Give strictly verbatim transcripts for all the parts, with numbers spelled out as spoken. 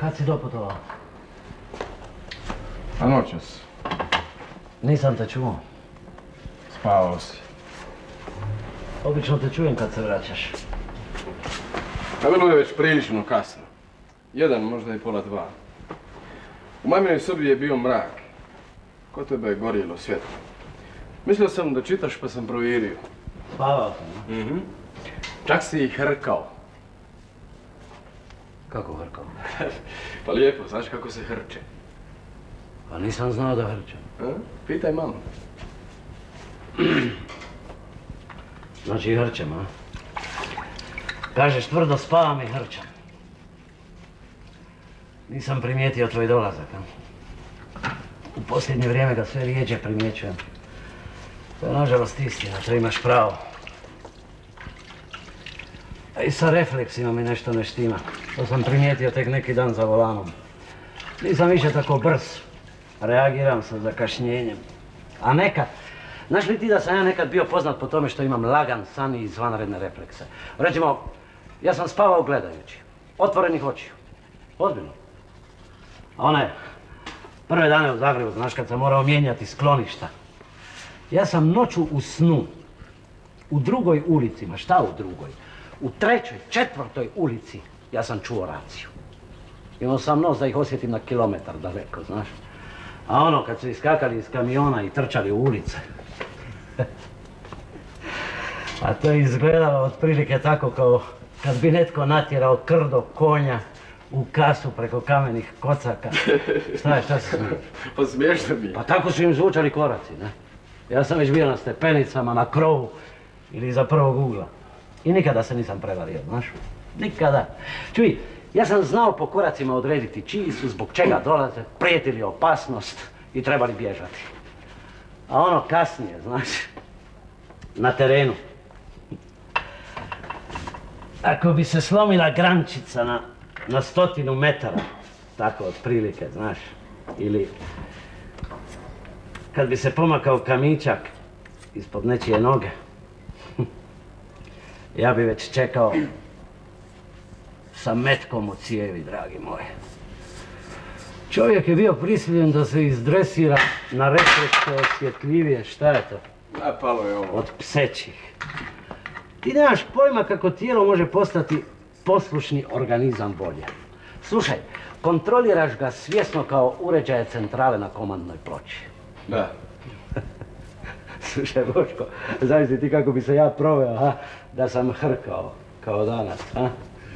Kad si doputovao? A noćas. Nisam te čuo. Spavao si. Obično te čujem kad se vraćaš. A bilo je već prilično kasno. Jedan, možda i pola dva. U maminoj sobi je bio mrak. Kod tebe je gorjelo svjetlo. Mislio sam da čitaš pa sam provjerio. Spavao sam, Mhm. Čak si ih hrkao. Kako hrkao? Pa lijepo, znaš kako se hrče. Pa nisam znao da hrčem. A? Pitaj mamu. Znači hrčem, a? Kažeš tvrdo spavam i hrčem. Nisam primijetio tvoj dolazak, a? U posljednje vrijeme ga sve rijeđe primjećujem. To je nažalost istina, to imaš pravo. A i sa refleksima mi nešto ne štima. To sam primijetio tek neki dan za volanom. Nisam više tako brz. Reagiram sa zakašnjenjem. A nekad, znaš li ti da sam ja nekad bio poznat po tome što imam lagan san i izvanredne reflekse? Recimo, ja sam spavao gledajući. Otvorenih očiju. Ozbiljno. A one prve dane u Zagrebu, znaš, kad sam morao mijenjati skloništa. Ja sam noću u snu, u drugoj ulici, ma šta u drugoj? U trećoj, četvrtoj ulici ja sam čuo raciju. Imao sam nos da ih osjetim na kilometar daleko, znaš. A ono, kad su iskakali iz kamiona i trčali u ulice. A to je izgledalo otprilike tako kao kad bi netko natjerao krdo konja u kasu preko kamenih kocaka. Šta je, šta se smije? Pa smiješno mi je. Pa tako su im zvučali koraci, ne? Ja sam već bio na stepenicama, na krovu ili iza prvog ugla. I nikada se nisam prevario, znaš? Nikada. Čuj, ja sam znao po koracima odrediti čiji su, zbog čega dolaze, prijeti li opasnost i trebali bježati. A ono kasnije, znaš, na terenu. Ako bi se slomila grančica na, na stotinu metara, tako otprilike, znaš, ili kad bi se pomakao kamičak ispod nečije noge, ja bi već čekao sa metkom u cijevi, dragi moji. Čovjek je bio prisiljen da se izdresira na reflekse osjetljivije, šta je to? Napalo je ovo. Od psećih. Ti nemaš pojma kako tijelo može postati poslušni organizam volje. Slušaj, kontroliraš ga svjesno kao uređaje centrale na komandnoj ploči. Da. Slušaj, Boško, zamisli ti kako bi se ja proveo, ha? Da sam hrkao, kao danas, ha?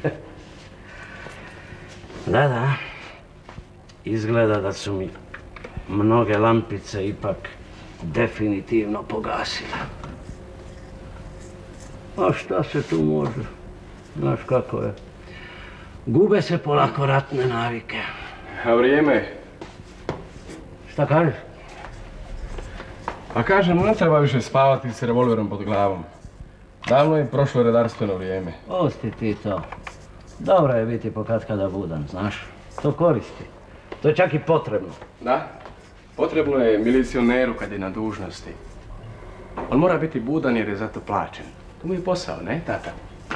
Da, da. Izgleda da su mi mnoge lampice ipak definitivno pogasile. A šta se tu može? Znaš kako je. Gube se polako ratne navike. A vrijeme? Šta kažeš? A kažem, ne treba više spavati s revolverom pod glavom. Davno je prošlo redarstveno vrijeme. Osti ti to. Dobro je biti pokatkada budan, znaš. To koristi. To je čak i potrebno. Da, potrebno je milicioneru kad je na dužnosti. On mora biti budan jer je zato plaćen. To mu je posao, ne, tata?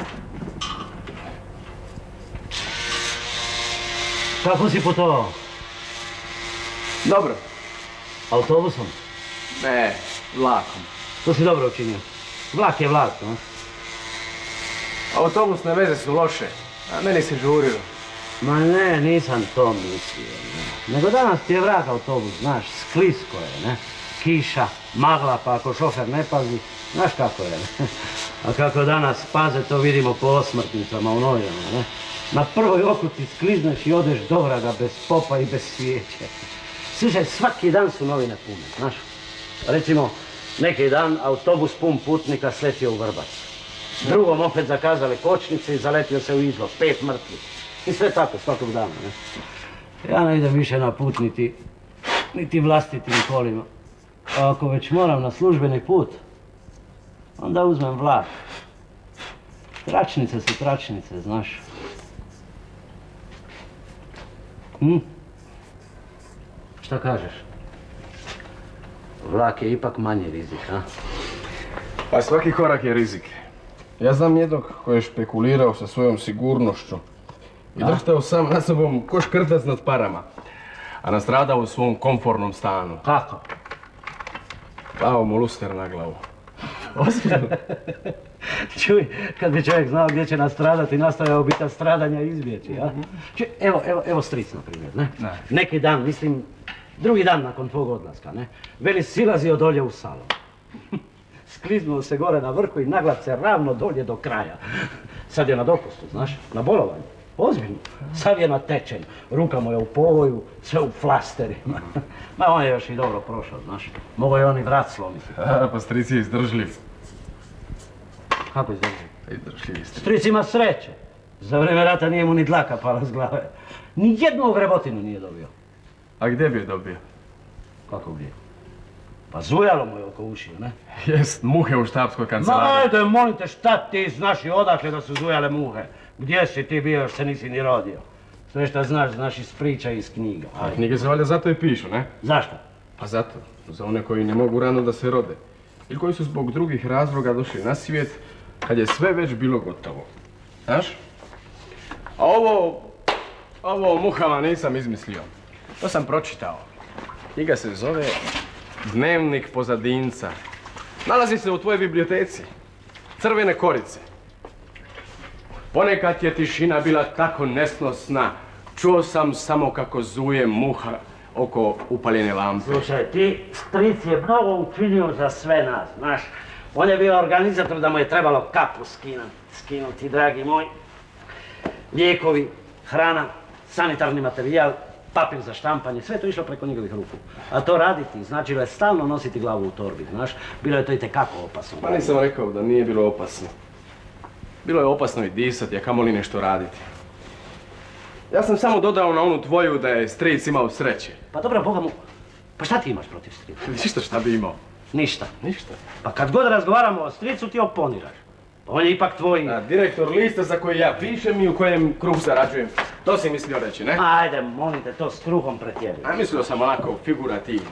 Kako si putovao? Dobro. Autobusom? Ne, vlakom. To si dobro učinio. Vlak je vlak, no? Autobusne veze su loše, a meni se žurilo. Ma ne, nisam to mislio, ne. Nego danas ti je vrag autobus, znaš, sklisko je, ne? Kiša, magla, pa ako šofer ne pazi, znaš kako je, ne? A kako danas paze, to vidimo po osmrtnicama u novinama, ne? Na prvoj okuci sklizneš i odeš do vraga bez popa i bez svijeće. Slušaj, svaki dan su novine pune, znaš? Recimo, neki dan autobus pun putnika sletio u Vrbac. Drugom opet zakazali kočnice i zaletio se u izlog, pet mrtvih. I sve tako, svakog dana, ne? Ja ne idem više na put niti, niti vlastitim kolima. A ako već moram na službeni put, onda uzmem vlak. Tračnice su tračnice, znaš. Hm? Šta kažeš? Vlak je ipak manji rizik, a? Pa svaki korak je rizik. Ja znam jednog koji je špekulirao sa svojom sigurnošću I drštao sam na sobom ko škrtac nad parama. A nastradao u svom komfornom stanu. Kako? Pao mu luster na glavu. Ozbiljno. Čuj, kad bi čovjek znao gdje će nastradati, nastojao bi ta stradanja izbjeći, a? Čuj, evo, evo, evo stric, na primjer, ne? Neki dan, mislim, drugi dan nakon tvog odlaska, ne? Veli, silazio dolje u salon. Skliznuo se gore na vrhu i naglac se ravno dolje do kraja. Sad je na dopustu, znaš, na bolovanju. Ozbiljno. Sad je na tečenju. Ruka mu je u povoju, sve u flasterima. Ma on je još i dobro prošao, znaš. Mogao je on i vrat slomiti. A, pa stric je izdržljiv. Kako izdržljiv? Izdržljiv stric. Stric ima sreće. Za vrijeme rata nije mu ni dlaka pala s glave. Ni jednu ogrebotinu nije dobio. A gdje bi je dobio? Kako gdje? Pa zujalo mu je oko ušiju, ne? Jest, muhe u štabskoj Ma kancelariji. ajde, molim te, šta ti znaš i odakle da su zujale muhe? Gdje si ti bio, još se nisi ni rodio? Sve što znaš, znaš iz priča i iz knjiga. A knjige se valjda zato i pišu, ne? Zašto? Pa zato, za one koji ne mogu rano da se rode. Ili koji su zbog drugih razloga došli na svijet, kad je sve već bilo gotovo. Znaš? A ovo, ovo o muhama nisam izmislio. To sam pročitao. Knjiga se zove Dnevnik pozadinca. Nalazi se u tvojoj biblioteci. Crvene korice. Ponekad je tišina bila tako nesnosna. Čuo sam samo kako zuje muha oko upaljene lampe. Slušaj, ti stric je mnogo učinio za sve nas, znaš. On je bio organizator da mu je trebalo kapu skinuti, skinuti, dragi moj. Lijekovi, hrana, sanitarni materijal, papir za štampanje, sve to išlo preko njegovih ruku. A to raditi, značilo je stalno nositi glavu u torbi, znaš. Bilo je to itekako opasno. Pa nisam rekao da nije bilo opasno. Bilo je opasno i disati, a kamoli nešto raditi. Ja sam samo dodao na onu tvoju da je stric imao sreće. Pa dobro, Boga mu, pa šta ti imaš protiv strica? Ništa šta bi imao. Ništa. Ništa. Pa kad god razgovaramo o stricu, ti oponiraš. Pa on je ipak tvoj... A, direktor lista za koji ja pišem i u kojem kruh zarađujem. To si mislio reći, ne? Ajde, molim te, to s kruhom pretjeruj. A mislio sam onako figurativno.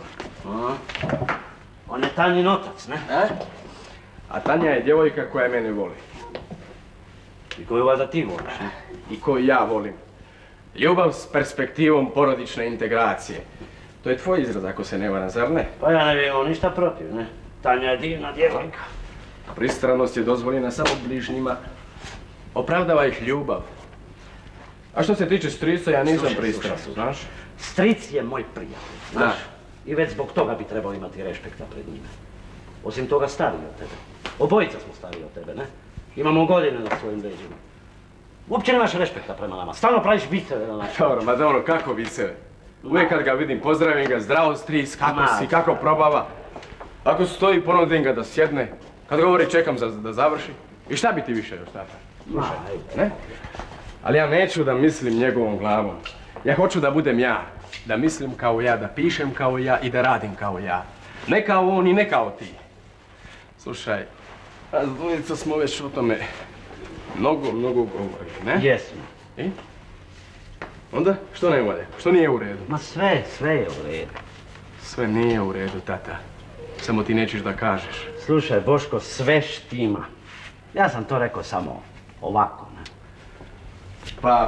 On je Tanjin otac, ne? A? A Tanja je djevojka koja mene voli. I koju valjda ti voliš, ne? I koju ja volim. Ljubav s perspektivom porodične integracije. To je tvoj izraz ako se ne varam, zar ne? Pa ja ne bi imao ništa protiv, ne? Tanja je divna djevojka. Pristranost je dozvoljena samo bližnjima. Opravdava ih ljubav. A što se tiče strica, ja nisam pristran, znaš? Stric je moj prijatelj, znaš? I već zbog toga bi trebao imati respekta pred njime. Osim toga stariji od tebe. Obojica smo stariji od tebe, ne? Imamo godine na svojim leđima. Uopće nemaš respekta prema nama. Stalno praviš viceve na naš. Dobro, ma dobro, kako viceve? Uvijek kad ga vidim, pozdravim ga, zdravo stric, kako si, kako probava. Ako stoji, ponudim ga da sjedne. Kad govori, čekam da završi. I šta bi ti više još, tata? Slušaj, ne? Ali ja neću da mislim njegovom glavom. Ja hoću da budem ja. Da mislim kao ja, da pišem kao ja i da radim kao ja. Ne kao on i ne kao ti. Slušaj, a dvojica smo već o tome mnogo, mnogo govorili, ne? Jesmo. I? Onda, što ne valja? Što nije u redu? Ma sve, sve je u redu. Sve nije u redu, tata. Samo ti nećeš da kažeš. Slušaj, Boško, sve štima. Ja sam to rekao samo ovako, ne? Pa...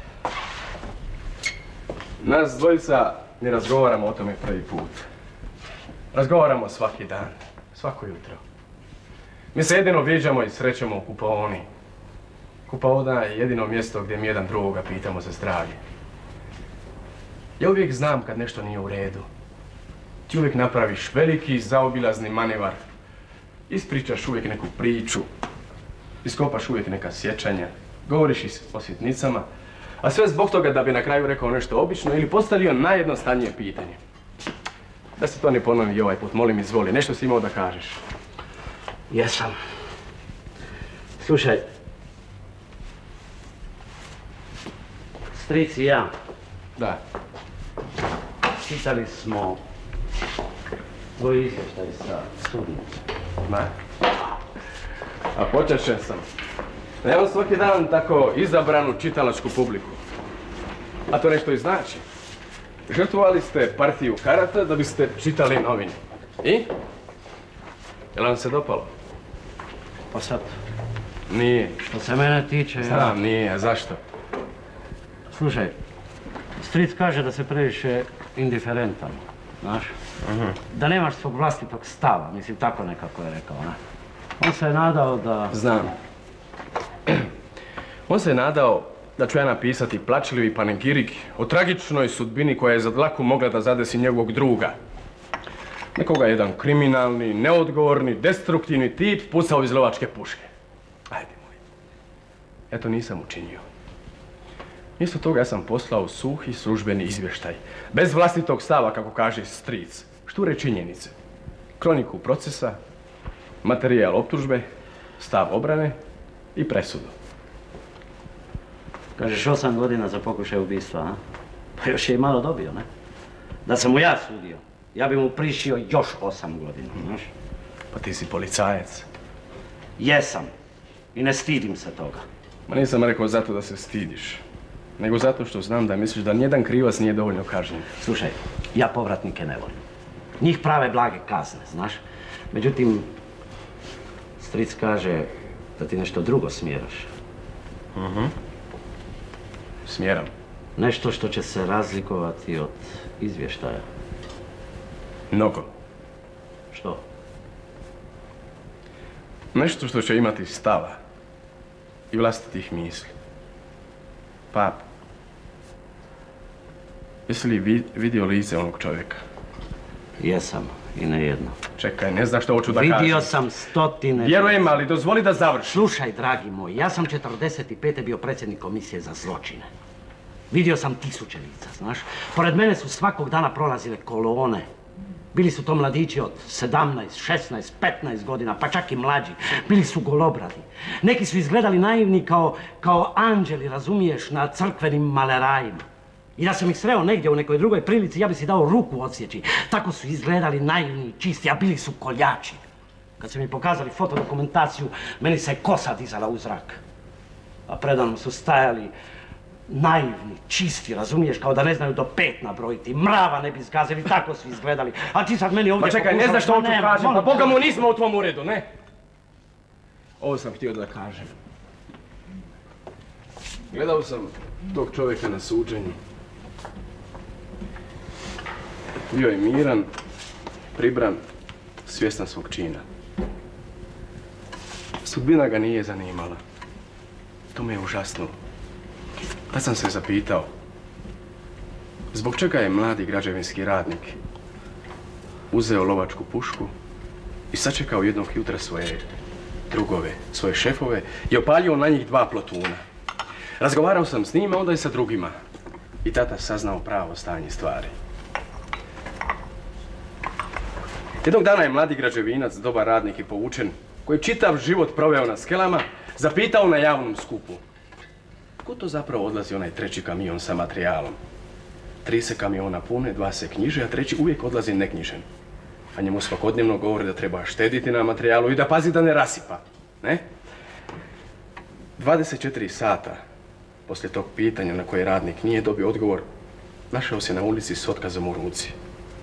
Nas dvojica ne razgovaramo o tome prvi put. Razgovaramo svaki dan, svako jutro. Mi se jedino viđamo i srećemo u kupaoni. Kupaona je jedino mjesto gdje mi jedan drugoga pitamo za zdravlje. Ja uvijek znam kad nešto nije u redu. Ti uvijek napraviš veliki zaobilazni manevar. Ispričaš uvijek neku priču. Iskopaš uvijek neka sjećanja. Govoriš o sitnicama. A sve zbog toga da bi na kraju rekao nešto obično ili postavio najjednostavnije pitanje. Da se to ne ponovi i ovaj put, molim izvoli. Nešto si imao da kažeš. Jesam. Slušaj. Stric i ja. Da. Čitali smo tvoj izvještaj sa sudnice. Ma. A počešen sam. Evo svaki dan tako izabranu čitalačku publiku. A to nešto i znači. Žrtvovali ste partiju karata da biste čitali novine. I? Jel vam se dopalo? Pa sad, Nije. što se mene tiče, ja... Znam, nije, a zašto? Slušaj, stric kaže da se previše indiferentan, znaš? Da nemaš svog vlastitog stava, mislim, tako nekako je rekao, ne? On se je nadao da... Znam. On se je nadao da ću ja napisati plačljivi panegirik o tragičnoj sudbini koja je za dlaku mogla da zadesi njegovog druga. Nekoga jedan kriminalni, neodgovorni, destruktivni tip pucao iz lovačke puške. Ajde moj. Ja to nisam učinio. Mjesto toga ja sam poslao suhi službeni izvještaj. Bez vlastitog stava, kako kaže stric. Šture činjenice. Kroniku procesa, materijal optužbe, stav obrane i presudu. Kažeš osam godina za pokušaj ubistva, a? Pa još je i malo dobio, ne? Da sam mu ja sudio, ja bi mu prišio još osam godina, znaš? Pa ti si policajac. Jesam. I ne stidim se toga. Ma nisam rekao zato da se stidiš. Nego zato što znam da misliš da nijedan krivac nije dovoljno kažnjen. Slušaj, ja povratnike ne volim. Njih prave blage kazne, znaš? Međutim, stric kaže da ti nešto drugo smjeraš. Mhm. Smjeram. Nešto što će se razlikovati od izvještaja. Mnogo. Što? Nešto što će imati stava i vlastitih misli. Pa, jesi li vi, vidio lice onog čovjeka? Jesam, i ne jedno. Čekaj, ne znaš što hoću da kažem. Vidio sam stotine... Vjerujem, ali dozvoli da završim. Slušaj, dragi moj, ja sam četrdeset pete bio predsjednik komisije za zločine. Vidio sam tisuće lica, znaš. Pored mene su svakog dana prolazile kolone. Bili su to mladići od sedamnaest, šesnaest, petnaest godina, pa čak i mlađi. Bili su golobradi. Neki su izgledali naivni kao, kao anđeli, razumiješ, na crkvenim malerajima. I da sam ih sreo negdje u nekoj drugoj prilici, ja bi si dao ruku odsjeći. Tako su izgledali naivni i čisti, a bili su koljači. Kad su mi pokazali fotodokumentaciju, meni se kosa dizala u zrak. A predano su stajali naivni, čisti, razumiješ, kao da ne znaju do pet nabrojiti. Mrava ne bi zgazili, tako su izgledali. A ti sad meni ovdje... Pa čekaj, ne znaš što hoću kažem, pa Boga mu nismo u tvom uredu, ne? Ovo sam htio da kažem. Gledao sam tog čovjeka na suđenju. Bio je miran, pribran, svjestan svog čina. Sudbina ga nije zanimala. To me je užasnulo. Tad sam se zapitao, zbog čega je mladi građevinski radnik uzeo lovačku pušku i sačekao jednog jutra svoje drugove, svoje šefove i opalio na njih dva plotuna. Razgovarao sam s njima, onda i sa drugima. I tata saznao pravo stanje stvari. Jednog dana je mladi građevinac, dobar radnik i poučen, koji je čitav život proveo na skelama, zapitao na javnom skupu: ko to zapravo odlazi onaj treći kamion sa materijalom? Tri se kamiona pune, dva se knjiže, a treći uvijek odlazi neknjižen. A njemu svakodnevno govori da treba štediti na materijalu i da pazi da ne rasipa. Ne? dvadeset četiri sata poslije tog pitanja na koje radnik nije dobio odgovor, našao se na ulici s otkazom u ruci.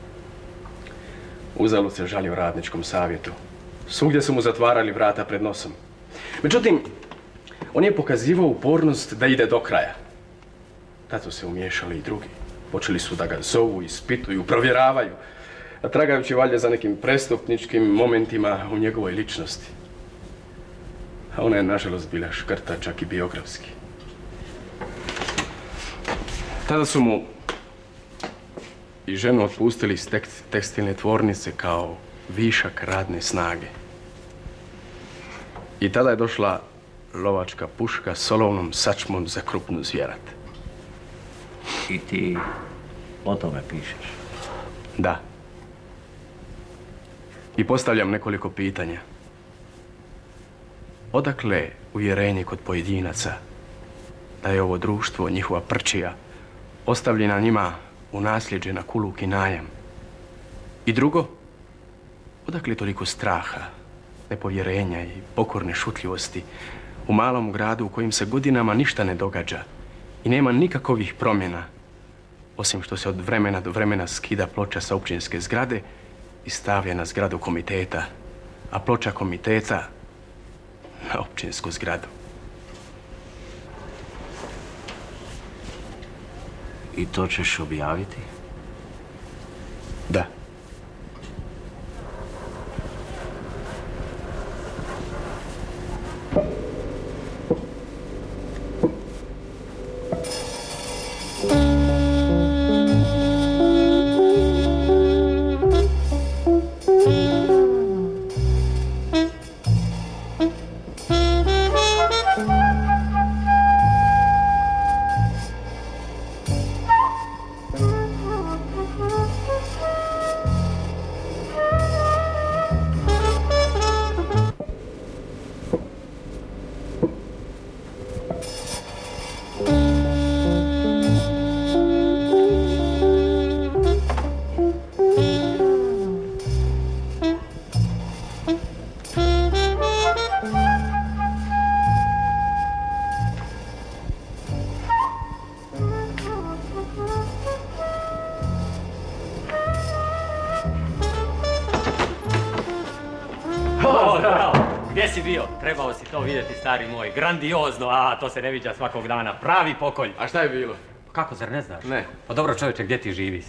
Uzalud se žalio radničkom savjetu. Svugdje su mu zatvarali vrata pred nosom. Međutim, on je pokazivao upornost da ide do kraja. Tad su se umiješali i drugi. Počeli su da ga zovu, ispituju, provjeravaju, tragajući valjda za nekim prestupničkim momentima u njegovoj ličnosti. A ona je, nažalost, bila škrta, čak i biografski. Tada su mu i ženu otpustili iz tekstilne tvornice kao višak radne snage. I tada je došla lovačka puška s olovnom sačmom za krupnu zvjerat. I ti o tome pišeš? Da. I postavljam nekoliko pitanja. Odakle uvjerenje kod pojedinaca da je ovo društvo, njihova prčija, ostavljena njima u nasljeđe na kuluk i najam? I drugo, odakle toliko straha, nepovjerenja i pokorne šutljivosti u malom gradu u kojim se godinama ništa ne događa i nema nikakovih promjena, osim što se od vremena do vremena skida ploča sa općinske zgrade i stavlja na zgradu komiteta, a ploča komiteta na općinsku zgradu. I to ćeš objaviti? Da. Gdje si bio? Trebao si to vidjeti, stari moj. Grandiozno, a to se ne viđa svakog dana. Pravi pokolj. A šta je bilo? Kako, zar ne znaš? Ne. Pa dobro čovječe, gdje ti živiš?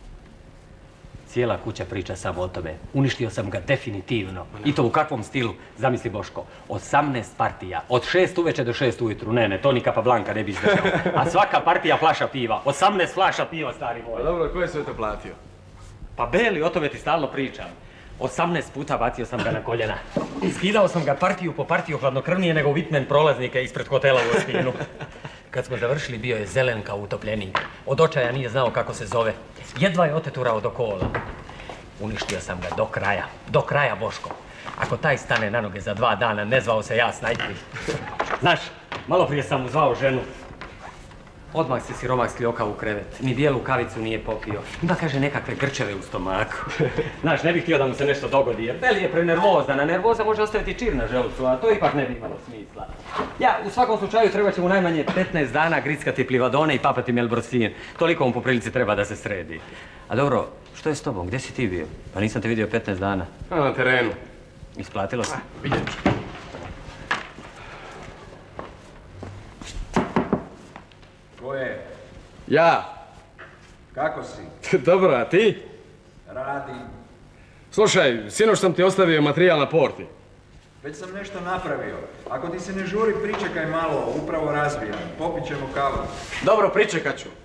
Cijela kuća priča samo o tome. Uništio sam ga definitivno. I to u kakvom stilu? Zamisli Boško, osamnaest partija. Od šest uveče do šest ujutru. Ne, ne, to ni Capablanca ne bi izdržao. A svaka partija flaša piva. osamnaest flaša piva, stari moj. Pa dobro, ko je sve to platio? Pa Beli, o tome ti stalno pričam. osamnaest puta bacio sam ga na koljena. Skidao sam ga partiju po partiju hladnokrvnije nego Whitman prolaznike ispred hotela u Ospinu. Kad smo završili, bio je zelen kao utopljenik. Od očaja nije znao kako se zove. Jedva je oteturao do kola. Uništio sam ga do kraja. Do kraja, Boško. Ako taj stane na noge za dva dana, ne zvao se ja snajperi. Znaš, malo prije sam mu zvao ženu. Odmah se siromak skljokao u krevet. Ni bijelu kavicu nije popio. Ima, kaže, nekakve grčeve u stomaku. Znaš, ne bih htio da mu se nešto dogodi, jer Beli je prenervozan, a nervoza može ostaviti čir na želucu, a to ipak ne bi imalo smisla. Ja, u svakom slučaju, treba će mu najmanje petnaest dana grickati plivadone i papati melbrosin. Toliko mu po prilici treba da se sredi. A dobro, što je s tobom? Gdje si ti bio? Pa nisam te vidio petnaest dana. A, na terenu. Isplatilo se? Vidjet ću. Ko je? Ja. Kako si? Dobro, a ti? Radim. Slušaj, sinoć sam ti ostavio materijal na porti. Već sam nešto napravio. Ako ti se ne žuri, pričekaj malo, upravo razbijam. Popit ćemo kavu. Dobro, pričekat ću.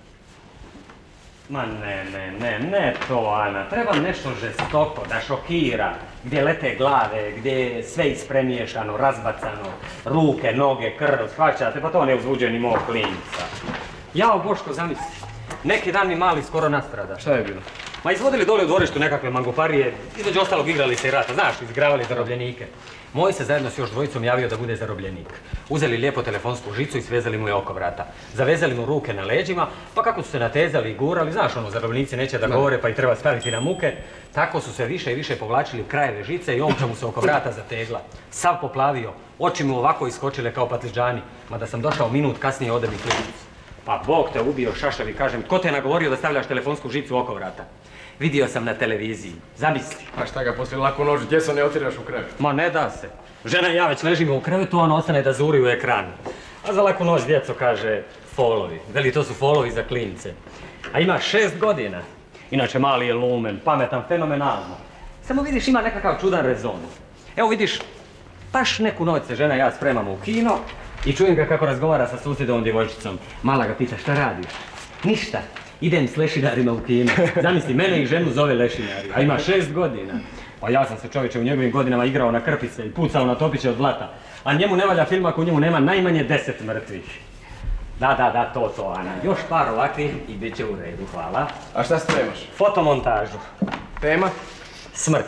Ma ne, ne, ne, ne to, Ana. Treba nešto žestoko, da šokira. Gdje lete glave, gdje je sve ispremiješano, razbacano. Ruke, noge, krv, shvaćate, pa to ne uzbuđuje ni mog klinca. Jao, Boško, zamisli. Neki dan mi mali skoro nastrada. Šta je bilo? Ma izvodili dole u dvorištu nekakve mangoparije, između ostalog igrali se i rata, znaš, izigravali zarobljenike. Moj se zajedno s još dvojicom javio da bude zarobljenik. Uzeli lijepo telefonsku žicu i svezali mu je oko vrata. Zavezali mu ruke na leđima, pa kako su se natezali i gurali, znaš ono, zarobljenici neće da govore pa ih treba staviti na muke, tako su se više i više povlačili krajeve žice i omča mu se oko vrata zategla. Sav poplavio, oči mu ovako iskočile kao patliđani, mada sam došao minut kasnije ode mi klinic. Pa Bog te ubio, šašavi, kažem, tko te je nagovorio da stavljaš telefonsku žicu oko vrata? Vidio sam na televiziji, zamisli. A šta ga poslije laku noć, gdje se ne otiraš u krevet? Ma ne da se. Žena i ja već ležimo u krevetu, on ostane da zuri u ekran. A za laku noć djeco kaže folovi. Veli, to su folovi za klince. A ima šest godina. Inače mali je lumen, pametan, fenomenalno. Samo vidiš, ima nekakav čudan rezon. Evo vidiš, baš neku noć se žena i ja spremamo u kino i čujem ga kako razgovara sa susjedovom djevojčicom. Mala ga pita, šta radiš? Ništa. Idem s lešinarima u kino. Zamisli, mene i ženu zove lešinari, a ima šest godina. Pa ja sam se, čovječe, u njegovim godinama igrao na krpice i pucao na topiće od zlata. A njemu ne valja film ako u njemu nema najmanje deset mrtvih. Da, da, da, to, to, Ana. Još par ovakvih i bit će u redu, hvala. A šta spremaš? Fotomontažu. Tema? Smrt.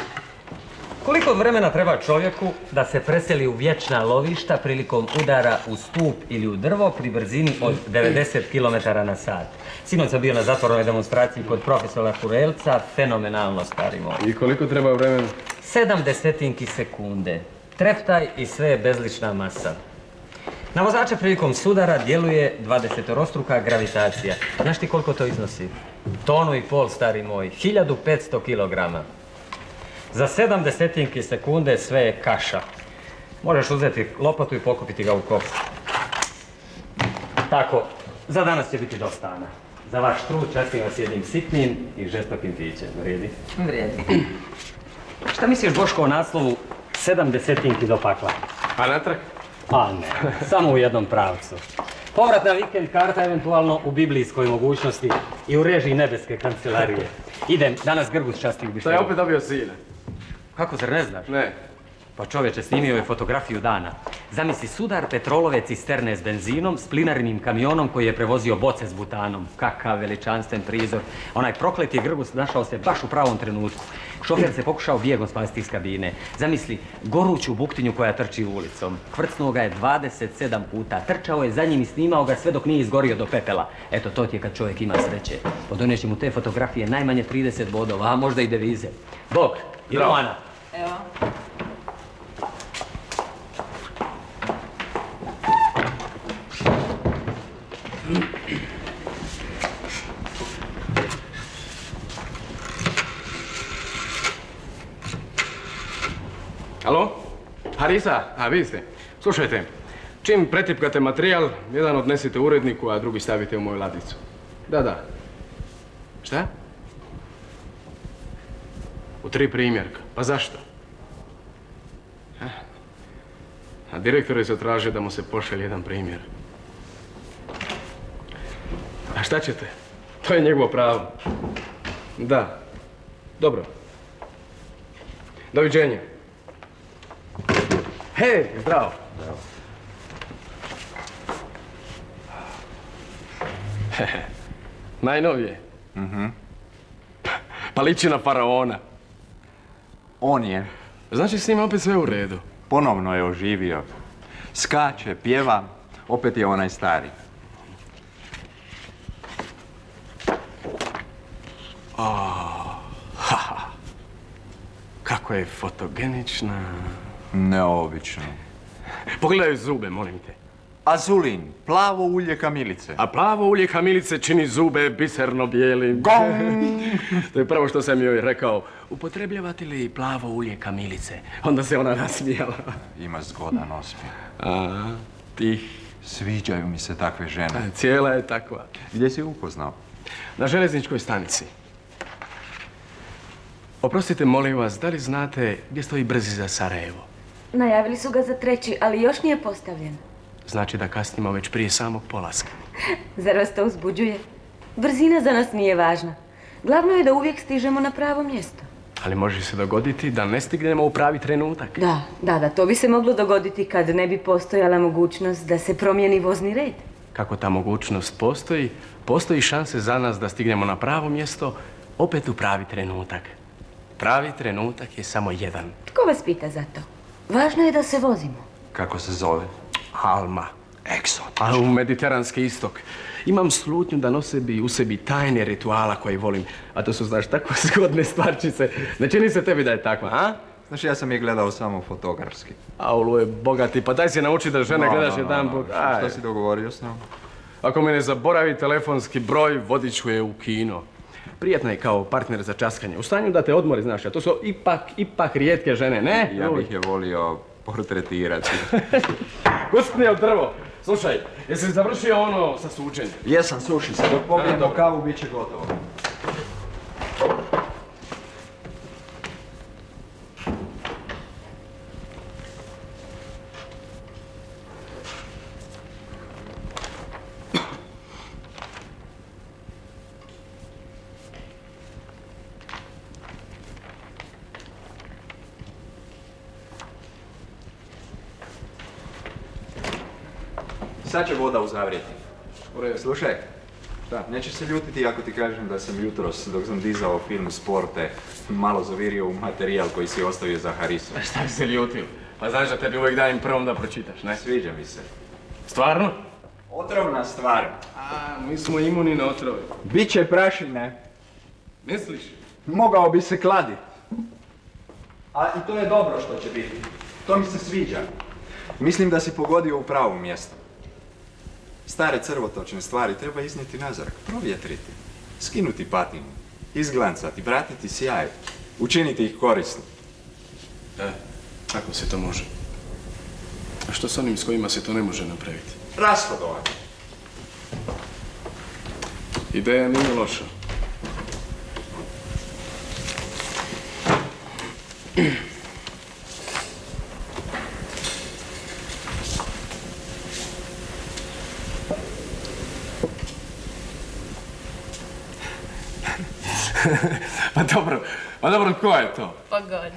Koliko vremena treba čovjeku da se preseli u vječna lovišta prilikom udara u stup ili u drvo pri brzini od devedeset kilometara na sat? Sinoć sam bio na zatvorenoj demonstraciji kod profesora Kurelca, fenomenalno, stari moj. I koliko treba vremena? Sedam desetinki sekunde. Treptaj i sve je bezlična masa. Na vozača prilikom sudara djeluje dvadesetorostruka gravitacija. Znaš ti koliko to iznosi? Tonu i pol, stari moj. hiljadu petsto kilograma. Za sedam desetinki sekunde sve je kaša. Možeš uzeti lopatu i pokupiti ga u kofu. Tako, za danas će biti dosta, Ana. Za vaš trud častim vas jednim sitnim i žestokim pićem. Vrijedi? Vrijedi. Šta misliš, Boško, o naslovu sedam desetinki do pakla? A natrag? A ne, samo u jednom pravcu. Povratna vikend karta eventualno u biblijskoj mogućnosti i u režiji nebeske kancelarije. Idem, danas Grgus časti u Šta bišteru. je opet dobio sina? Kako, zar ne znaš? Ne. Pa čovječe, snimio je fotografiju dana. Zamisli sudar petrolove cisterne s benzinom, s plinarinim kamionom koji je prevozio boce s butanom. Kakav veličanstven prizor. Onaj prokleti Grgus našao se baš u pravom trenutku. Šofer se pokušao bijegom spasti iz kabine. Zamisli goruću buktinju koja trči ulicom. Kvrcnuo ga je dvadeset sedam puta. Trčao je za njim i snimao ga sve dok nije izgorio do pepela. Eto, to ti je kad čovjek ima sreće. Podoniješ mu te fotografije najmanje trideset bodova, a možda i devize. Bog, idemo, Ana. Evo. Alo? Harisa? A, vi ste. Slušajte, čim pretipkate materijal, jedan odnesite uredniku, a drugi stavite u moju ladicu. Da, da. Šta? U tri primjerka. Pa zašto? A direktori se traže da mu se pošalje jedan primjer. A šta ćete? To je njegovo pravo. Da. Dobro. Doviđenja. Hej, zdravo. Zdravo. Najnovije. Mhm. Pa liči na faraona. On je. Znači s njima opet sve u redu. Ponovno je oživio. Skače, pjeva, opet je onaj stari. Oh, ha, kako je fotogenična. Neobično. Pogledaj zube, molim te. Azulin, plavo ulje kamilice. A plavo ulje kamilice čini zube biserno bijelim. Gong! To je prvo što sam joj rekao. Upotrebljavate li plavo ulje kamilice? Onda se ona nasmijala. Ima zgodan osmijeh. A, tih. Sviđaju mi se takve žene. Cijela je takva. Gdje si upoznao? Na željezničkoj stanici. Oprostite, molim vas, da li znate gdje stoji brzi za Sarajevo? Najavili su ga za treći, ali još nije postavljen. Znači da kasnimo već prije samog polaska. Zar vas to uzbuđuje? Brzina za nas nije važna. Glavno je da uvijek stižemo na pravo mjesto. Ali može se dogoditi da ne stignemo u pravi trenutak. Da, da, da, to bi se moglo dogoditi kad ne bi postojala mogućnost da se promijeni vozni red. Kako ta mogućnost postoji, postoji šanse za nas da stignemo na pravo mjesto, opet u pravi trenutak. Pravi trenutak je samo jedan. Tko vas pita za to? Važno je da se vozimo. Kako se zove? Alma. Egzotično. A u mediteranski istok. Imam slutnju da nose bi u sebi tajne rituala koje volim. A to su, znaš, tako zgodne stvarčice. Ne čini se tebi da je takva, a? Znaš, ja sam je gledao samo fotografski. A ulu je bogati, pa daj se nauči da žene No, gledaš no, no, jedan no. put. Šta Aj. si dogovorio s njom? Ako me ne zaboravi telefonski broj, vodit ću je u kino. Prijatna je kao partner za časkanje. U stanju da te odmori, znaš, a to su ipak, ipak rijetke žene, ne? Ja bih je volio portretirati. Kucni od drvo. Slušaj, jesi završio ono sa suđenjem? Jesam, suši se. Dok popijemo kavu, bit će gotovo. Sad će voda uzavrijeti. U redu. Slušaj, Da. nećeš se ljutiti ako ti kažem da sam jutros, dok sam dizao film Sporte, malo zavirio u materijal koji si ostavio za Harisu. Šta bi se ljutil? Pa znaš da tebi uvijek dajem prvom da pročitaš, ne? Sviđa mi se. Stvarno? Otrovna stvar. A, mi smo imuni na otrove. Biće prašine. Misliš? Mogao bi se kladiti. A i to je dobro što će biti. To mi se sviđa. Mislim da si pogodio u pravo mjesto. Stare crvotočne stvari treba iznijeti nazrak, provjetriti, skinuti patinu, izglancati, vratiti sjaj, učiniti ih korisnim. E, kako se to može? A što s onim s kojima se to ne može napraviti? Rashodovati. Ideja nije loša. Pa dobro, pa dobro, ko je to? Pogodi.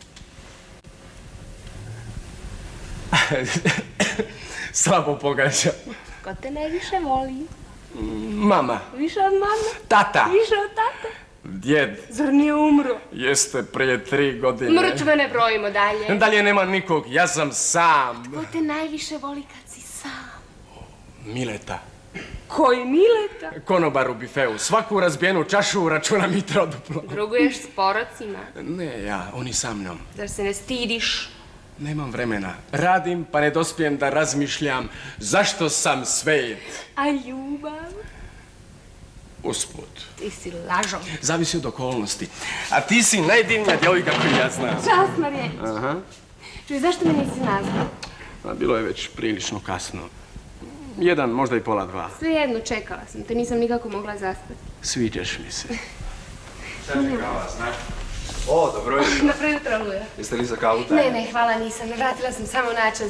Slabo pogađa. Ko te najviše voli? Mama. Više od mame? Tata. Više od tate? Djed. Zar nije umro? Jeste prije tri godine. Mrtve ne brojimo dalje. Dalje nema nikog, ja sam sam. Ko te najviše voli kad si sam? Mileta. Koji Mileta? Konobar u bifeu. Svaku razbijenu čašu računa mi troduplo. Druguješ s porocima. Ne ja, oni sa mnom. Zar se ne stidiš? Nemam vremena. Radim pa ne dospijem da razmišljam zašto sam svet. A ljubav? Usput. Ti si lažo. Zavisi od okolnosti. A ti si najdivnija djevojka koju ja znam. Časna riječ. Aha. Čuj, zašto me nisi nazvao? A bilo je već prilično kasno. Jedan, možda i pola dva. Svejedno, čekala sam te, nisam nikako mogla zaspati. Sviđaš mi se. Šta čekala, znaš? O, dobro jutro. Dobro jutro, Luja. Jeste li za kavu tajna? Ne, ne, hvala, nisam. Vratila sam samo načas.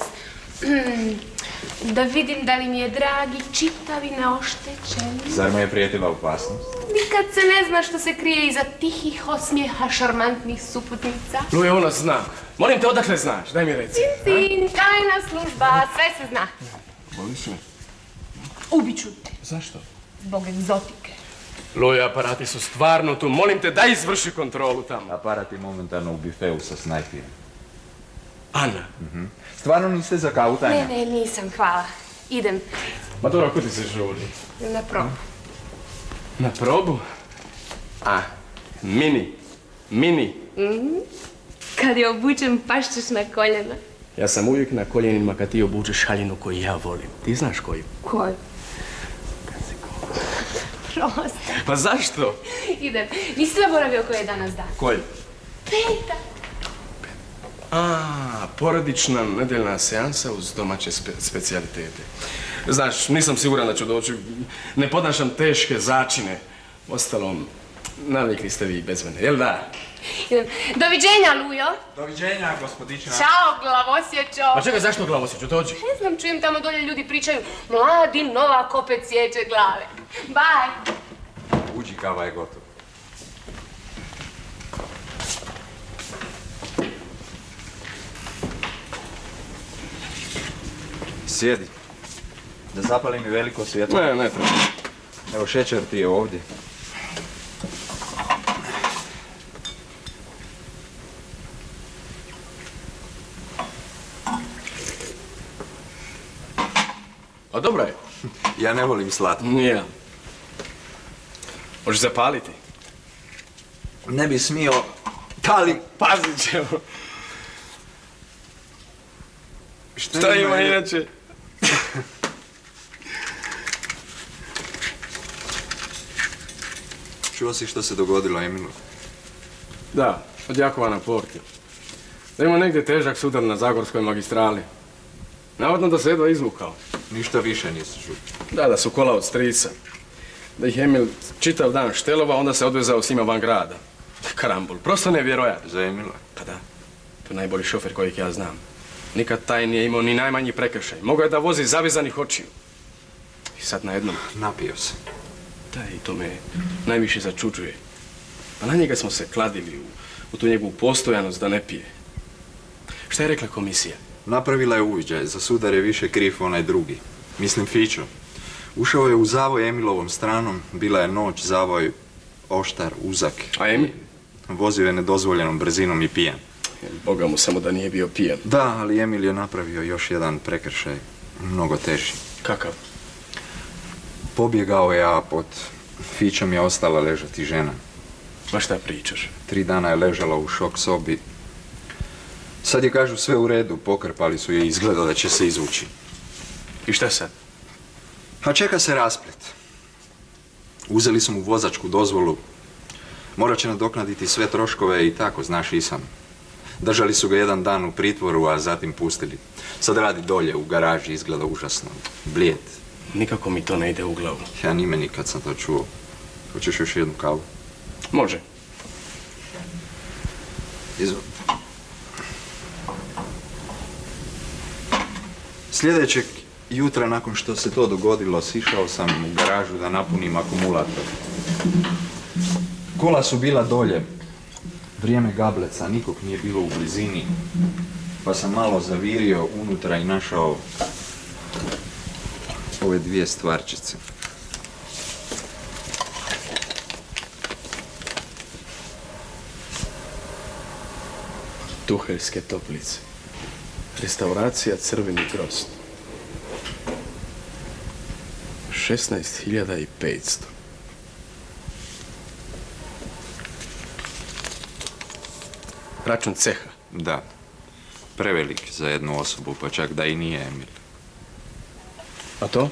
Da vidim da li mi je dragi, čitav i neoštećen. Zar mu je prijetila opasnost? Nikad se ne zna što se krije iza tihih osmijeha šarmantnih suputnica. Luja, ona zna. Molim te, odakle znaš? Daj mi reci. Tin, tajna služba, sve se zna. Voliš me? Ubiću te. Zašto? Zbog egzotike. Luja, aparati su stvarno tu. Molim te, daj izvrši kontrolu tamo. Aparat je momentalno u bifeu sa snajpijem. Ana. Stvarno niste za kavu tajna? Ne, ne, nisam, hvala. Idem Ma dobro, ako ti se žuri? na probu. Na probu? A, mini. Mini. Kad je obučem, pašćeš na koljena. Ja sam uvijek na koljenima kad ti obučeš haljinu koju ja volim. Ti znaš koju? Koju? Prosto. Pa zašto? Idem. Nisi zaboravio koji je danas dan? Koji? Petak. A, porodična nedeljna seansa uz domaće spe specijalitete. Znaš, nisam siguran da ću doći. Ne podnašam teške začine. Ostalom, navikli ste vi bez mene, jel da? Idem. Doviđenja, Lujo. Doviđenja, gospodična. Ćao, glavosjećo. Pa čekaj, zašto glavosjeću? Dođi. Ne znam, čujem tamo dolje ljudi pričaju. Mladi Novak opet sjeće glave. Bye. Uđi, kava je gotova. Sjedi. Da zapalim mi veliko svjetlo. Ne, ne treba. Evo, šećer ti je ovdje. A dobro je. Ja ne volim slatko. Nije. Možeš zapaliti? Ne bi smio, ali... Pazit ćemo. Šta, Šta ima inače? Čuo si što se dogodilo, Emilu? Da, od Jakova na porti. Da ima negdje težak sudar na Zagorskoj magistrali. Navodno da se jedva izmukao. Ništa više nisi čuo. Da, da su kola od strica. Da ih Emil čitav dan štelova, onda se odvezao s njima van grada. Karambol, prosto nevjerojatno. Za Emila? Pa da, to je najbolji šofer kojeg ja znam. Nikad taj nije imao ni najmanji prekršaj. Mogao je da vozi zavezanih očiju. I sad najednom... Napio se. Da, i to me najviše začuđuje. Pa na njega smo se kladili u, u tu njegovu postojanost da ne pije. Šta je rekla komisija? Napravila je uviđaj. Za sudar je više kriv onaj drugi. Mislim, Fićo. Ušao je u zavoj Emilovom stranom. Bila je noć, zavoj oštar, uzak. A Emil? Vozio je nedozvoljenom brzinom i pijan. Boga mu, samo da nije bio pijan. Da, ali Emil je napravio još jedan prekršaj. Mnogo teži. Kakav? Pobjegao je, a pod Fićom je ostala ležati žena. Ma šta pričaš? Tri dana je ležala u šok sobi. Sad je, kažu, sve u redu. Pokrpali su je i izgleda da će se izvući. I šta sad? A čeka se rasplet. Uzeli su mu vozačku dozvolu. Morat će nadoknaditi sve troškove i tako, znaš i sam. Držali su ga jedan dan u pritvoru, a zatim pustili. Sad radi dolje u garaži, izgleda užasno. Blijed. Nikako mi to ne ide u glavu. Ja ni meni kad sam to čuo. Hoćeš još jednu kavu? Može. Izvo. Sljedećeg jutra nakon što se to dogodilo, sišao sam u garažu da napunim akumulator. Kola su bila dolje. Vrijeme gableca, nikog nije bilo u blizini. Pa sam malo zavirio unutra i našao ove dvije stvarčice. Tuheljske toplice. Restauracija Crveni grozd. šesnaest hiljada petsto. Račun ceha. Da. Prevelik za jednu osobu, pa čak da i nije Emil. A to?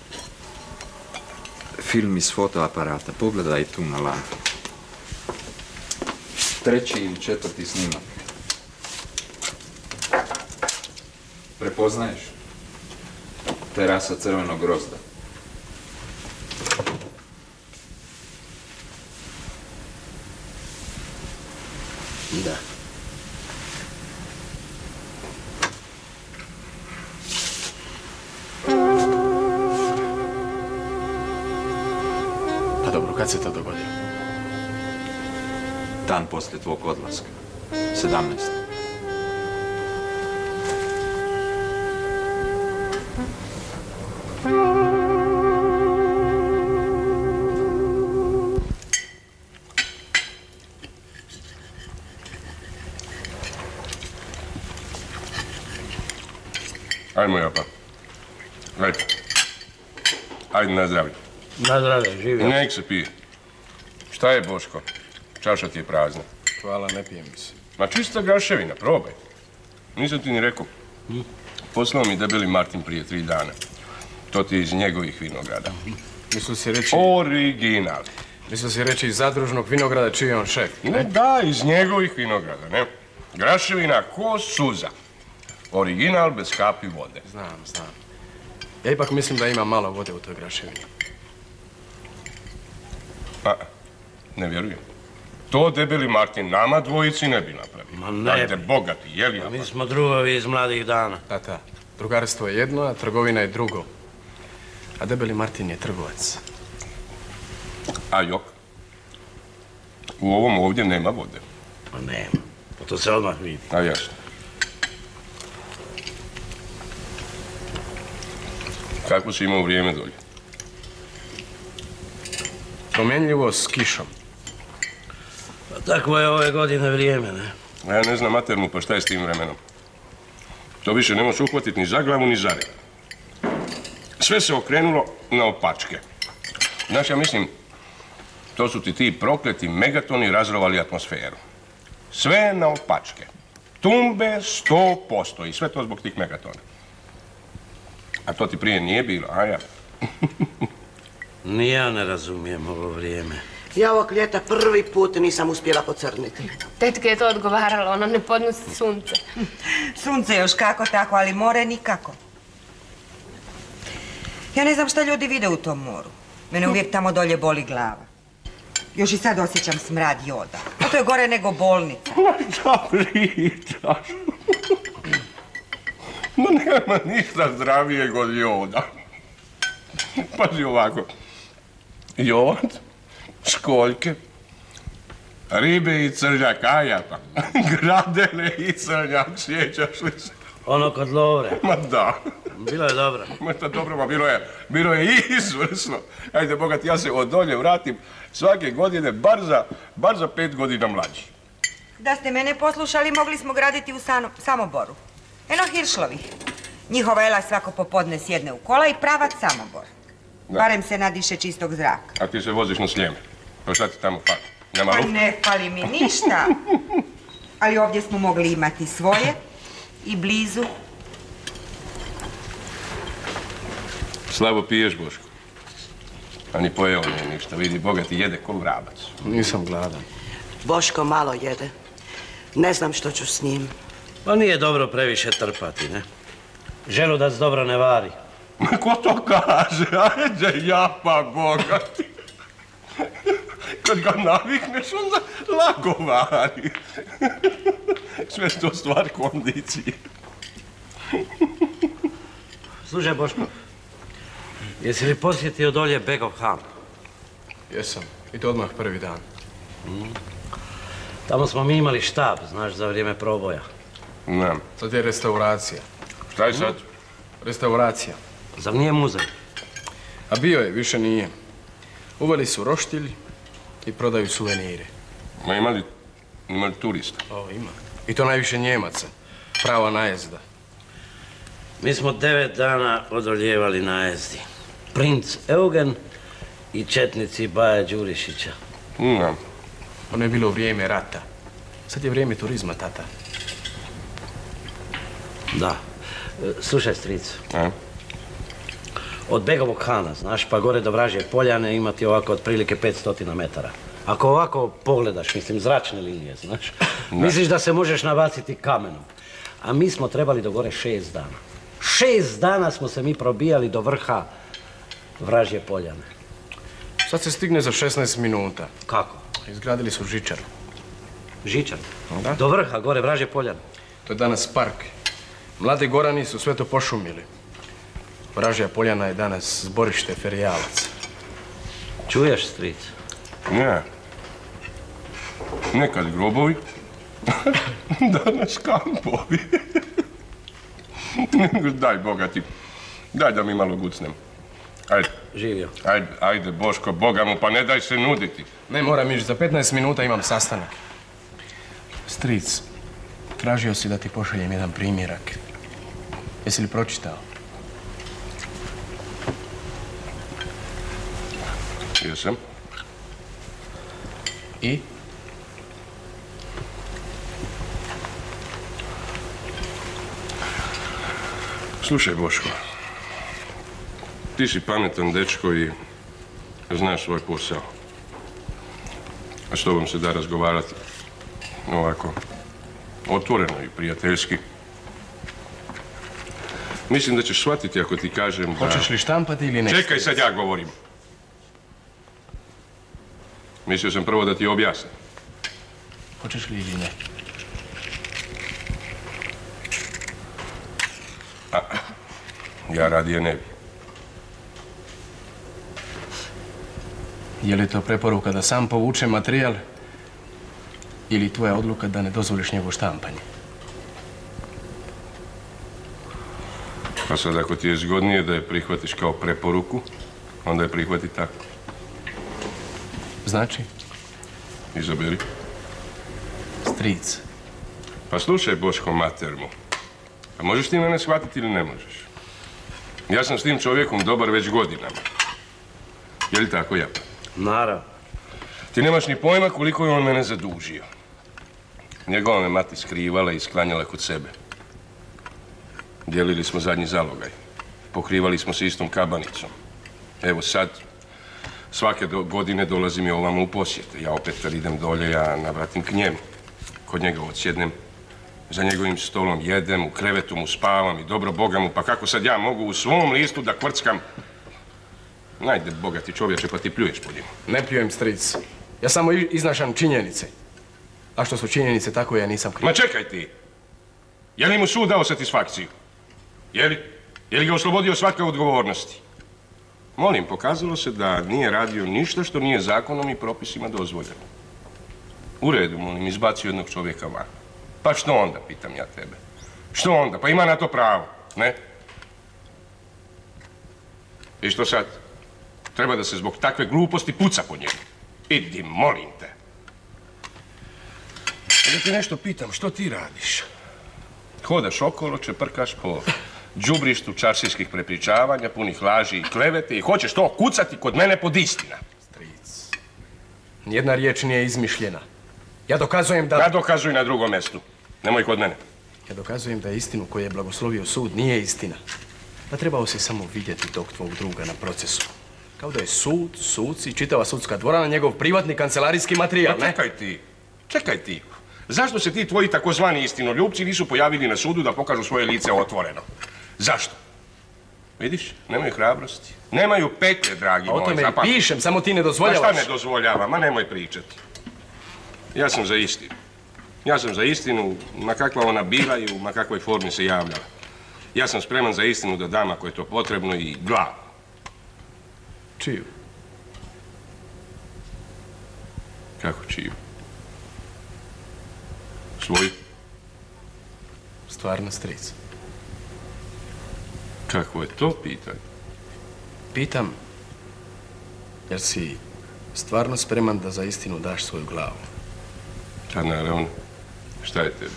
Film iz fotoaparata. Pogledaj tu na lampu. Treći ili četvrti snimak. Prepoznaješ? Terasa Crvenog grozda. Da. Pa dobro, kad se to dogodilo? Dan poslije tvog odlaska. sedamnaest. Ajmo, Japa. Ajde. Ajde, na zdravlje. Na zdravlje, živio. Nek se pije. Šta je, Boško? Čaša ti je prazna. Hvala, ne pijem mi se. Ma čista graševina, probaj. Nisam ti ni rekao. Poslao mi debeli Martin prije tri dana. To ti je iz njegovih vinograda. Mislio si reći... Original. Mislio si reći iz zadružnog vinograda čiji je on šef, ne? Ne, da, iz njegovih vinograda, ne. Graševina ko suza. Original bez kapi vode. Znam, znam. Ja ipak mislim da ima malo vode u toj graševini. Pa, ne vjerujem. To debeli Martin nama dvojici ne bi napravio. Ma ne Ajde, bi. bogati, jeli? Pa mi smo drugovi iz mladih dana. Tata, drugarstvo je jedno, a trgovina je drugo. A debeli Martin je trgovac. A jok? U ovom ovdje nema vode. Pa nema. Pa to se odmah vidi. A jasno. Kako si imao vrijeme dolje? Promjenljivo s kišom. Pa takvo je ove godine vrijeme, ne? A ja ne znam maternu, pa šta je s tim vremenom? To više ne možeš uhvatiti ni za glavu, ni za rep. Sve se okrenulo na opačke. Znaš, ja mislim, to su ti ti prokleti megatoni razrovali atmosferu. Sve na opačke. Tumbe sto posto i sve to zbog tih megatona. A to ti prije nije bilo, a ja? Ni ja ne razumijem ovo vrijeme. Ja ovog ljeta prvi put nisam uspjela pocrniti. Tetke je to odgovaralo, ona ne podnosi sunce. Sunce još kako tako, ali more nikako. Ja ne znam šta ljudi vide u tom moru. Mene uvijek tamo dolje boli glava. Još i sad osjećam smrad joda. A to je gore nego bolnica. Šta pričaš? No nema ništa zdravijeg od joda. Pazi ovako. Jod, školjke, ribe i crnjak, ajata. Gradele i crnjak, sjećaš li se? Ono kod Lovre. Ma da. Bilo je dobro. Ma to dobro, ma bilo je, bilo je izvrsno. Ajde, bogat, ja se od dolje vratim svake godine bar za, bar za pet godina mlađi. Da ste mene poslušali, mogli smo graditi u Sano- Samoboru. Eno Hiršlovih. Njihova Ela svako popodne sjedne u kola i pravac Samobor. Da. Barem se nadiše čistog zraka. A ti se voziš na Sljeme. Pa šta ti tamo fali? Nema Pa lufta? ne fali mi ništa. Ali ovdje smo mogli imati svoje i blizu. Slabo piješ, Boško. A ni pojeo nije ništa. Vidi, bogati jede ko vrabac. Nisam gladan. Boško malo jede. Ne znam što ću s njim. Pa nije dobro previše trpati, ne? Želudac dobro ne vari. Ko to kaže? Ajde, ja pa Boga ti. Kad ga navikneš, onda lako vari. Sve to stvar kondicije. Slušaj, Boško, jesi li posjetio dolje Begov Han? Jesam, i to odmah prvi dan. Mm. Tamo smo mi imali štab, znaš, za vrijeme proboja. Ne. Sad je restauracija. Šta je sad? Restauracija. Zar nije muzej? A bio je, više nije. Uveli su roštilj i prodaju suvenire. Ma ima li, ima li turista? O, ima. I to najviše Njemaca. Prava najezda. Mi smo devet dana odoljevali najezdi. Princ Eugen i četnici Baja Đurišića. Ne. Ono je bilo vrijeme rata. Sad je vrijeme turizma, tata. Da. Slušaj, stric. A? Od Begovog Hana, znaš, pa gore do Vražje Poljane imati ovako otprilike petsto metara. Ako ovako pogledaš, mislim, zračne linije, znaš, da. Misliš da se možeš nabaciti kamenom. A mi smo trebali do gore šest dana. Šest dana smo se mi probijali do vrha Vražje Poljane. Sad se stigne za šesnaest minuta. Kako? Izgradili su žičaru. Žičaru? Da. Do vrha, gore Vražje Poljane. To je danas park. Mladi gorani su sve to pošumili. Vražja Poljana je danas zborište ferijalaca. Čuješ, stric? Ne. Nekad grobovi, danas kampovi. Daj, Boga ti, daj da mi malo gucnem. Ajde. Živio. Ajde, ajde, Boško, Boga mu, pa ne daj se nuditi. Ne, moram ići, za petnaest minuta imam sastanak. Stric, tražio si da ti pošaljem jedan primjerak. Jesi li pročitao? Jesam. I? Slušaj, Boško, ti si pametan dečko i znaš svoj posao. A s tobom se da razgovarati ovako, otvoreno i prijateljski. Mislim da ćeš shvatiti ako ti kažem da... Hoćeš li štampati ili ne? Čekaj, sad ja govorim. Mislio sam prvo da ti objasnim. Hoćeš li ili ne? A, ja radije ne bi. Je li to preporuka da sam povučem materijal ili tvoja odluka da ne dozvoliš njegovo štampanje? Pa sad ako ti je zgodnije da je prihvatiš kao preporuku, onda je prihvati tako. Znači? Izaberi. Stric. Pa slušaj, Boško, matermu. Pa možeš ti mene shvatiti ili ne možeš? Ja sam s tim čovjekom dobar već godinama. Je li tako, Japa? Naravno. Ti nemaš ni pojma koliko je on mene zadužio. Njegova me mati skrivala i sklanjala kod sebe. Dijelili smo zadnji zalogaj. Pokrivali smo se istom kabanicom. Evo sad, svake do godine dolazim i ovamo u posjete. Ja opet kad idem dolje, ja navratim k njemu. Kod njega odsjednem, za njegovim stolom jedem, u krevetu mu spavam i dobro Boga mu, pa kako sad ja mogu u svom listu da kvrckam? Najde, bogati čovječe, pa ti pljuješ po njemu. Ne pljujem, stric. Ja samo iznašam činjenice. A što su činjenice, tako ja nisam kriv. Ma čekaj ti! Je li mu sud dao satisfakciju? Je li? Je li ga oslobodio svake odgovornosti? Molim, pokazalo se da nije radio ništa što nije zakonom i propisima dozvoljeno. U redu, molim, izbacio jednog čovjeka van. Pa što onda, pitam ja tebe? Što onda? Pa ima na to pravo, ne? I što sad? Treba da se zbog takve gluposti puca po njemu. Idi, molim te. Da ti nešto pitam, što ti radiš? Hodaš okolo, čeprkaš po đubrištu čaršijskih prepričavanja, punih laži i klevete i hoćeš to kucati kod mene pod istina. Stric, nijedna riječ nije izmišljena. Ja dokazujem da... Ja dokazuj na drugom mjestu. Nemoj kod mene. Ja dokazujem da istinu koju je blagoslovio sud nije istina. Pa trebao si samo vidjeti tog tvog druga na procesu. Kao da je sud, suci, čitava sudska dvorana, njegov privatni kancelarijski materijal, ne? Čekaj ti, čekaj ti. Zašto se ti tvoji takozvani istinoljupci nisu pojavili na sudu da pokažu svoje lice otvoreno? Zašto? Vidiš, nemaju hrabrosti. Nemaju petlje, dragi moj. O tome i pišem, samo ti ne dozvoljavaš. Ma šta ne dozvoljavam, ma nemoj pričati. Ja sam za istinu. Ja sam za istinu, ma kakva ona bila i ma kakvoj formi se javljala. Ja sam spreman za istinu da dam ako je to potrebno i glavu. Čiju? Kako čiju? Svoju. Stvarno, stric. Kako je to pitanje? Pitam, jer si stvarno spreman da za istinu daš svoju glavu? Pa naravno. Šta je tebi?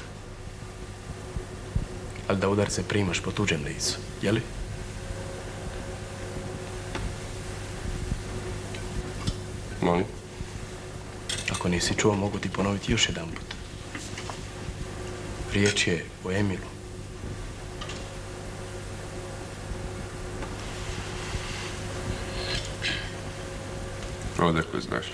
Ali da udarce primaš po tuđem licu, jeli? Molim? Ako nisi čuo, mogu ti ponoviti još jedan put. Riječ je o Emilu. Odakle znaš?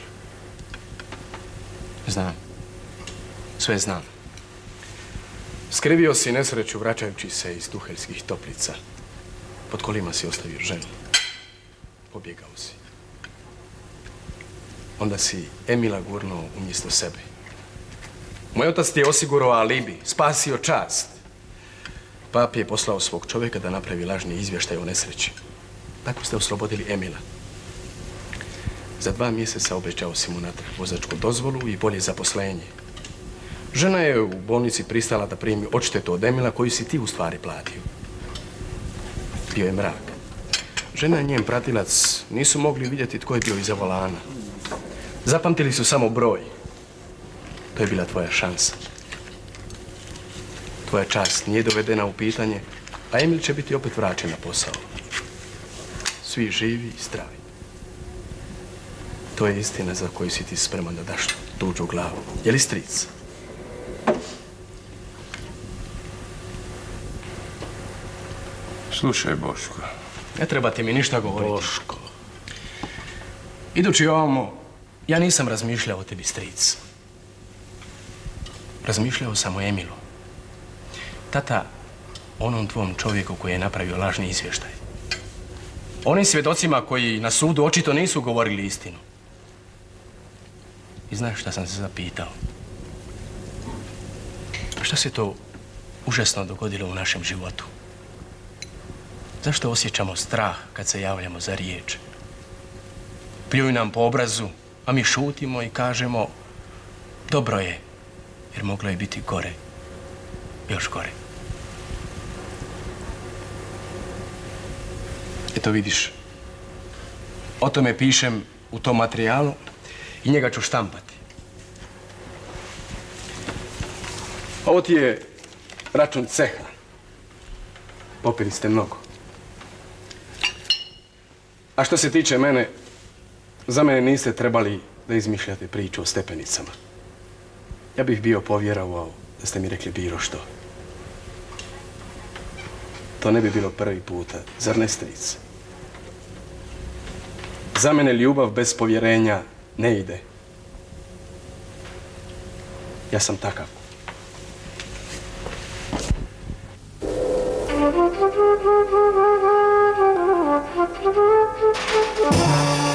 Znam. Sve znam. Skrivio si nesreću vraćajući se iz Tuheljskih toplica. Pod kolima si ostavio ženu. Pobjegao si. Onda si Emila gurnuo umjesto sebe. Moj otac ti je osigurao alibi, spasio čast. Pap je poslao svog čovjeka da napravi lažni izvještaj o nesreći. Tako ste oslobodili Emila. Za dva mjeseca obećao si mu natrag vozačku dozvolu i bolje zaposlenje. Žena je u bolnici pristala da primi odštetu od Emila koju si ti u stvari platio. Bio je mrak. Žena i njen pratilac nisu mogli vidjeti tko je bio iza volana. Zapamtili su samo broj. To je bila tvoja šansa. Tvoja čast nije dovedena u pitanje, a Emil će biti opet vraćen na posao. Svi živi i zdravi. To je istina za koju si ti spreman da daš tuđu glavu. Je li stric? Slušaj, Boško. Ne treba ti mi ništa govoriti. Boško. Idući ovamo, ja nisam razmišljao o tebi, stric. Razmišljao sam o Emilu. Tata, onom tvom čovjeku koji je napravio lažni izvještaj. Onim svjedocima koji na sudu očito nisu govorili istinu. I znaš šta sam se zapitao? Šta se to užasno dogodilo u našem životu? Zašto osjećamo strah kad se javljamo za riječ? Pljuju nam po obrazu, a mi šutimo i kažemo dobro je, jer moglo je biti gore, još gore. Eto vidiš, o tome pišem u tom materijalu i njega ću štampati. Ovo ti je račun ceha. Popili ste mnogo. A što se tiče mene, za mene niste trebali da izmišljate priču o stepenicama. Ja bih bio povjerovao da ste mi rekli bilo što. To ne bi bilo prvi puta, zar ne, stric? Za mene ljubav bez povjerenja ne ide. Ja sam takav. Thank you.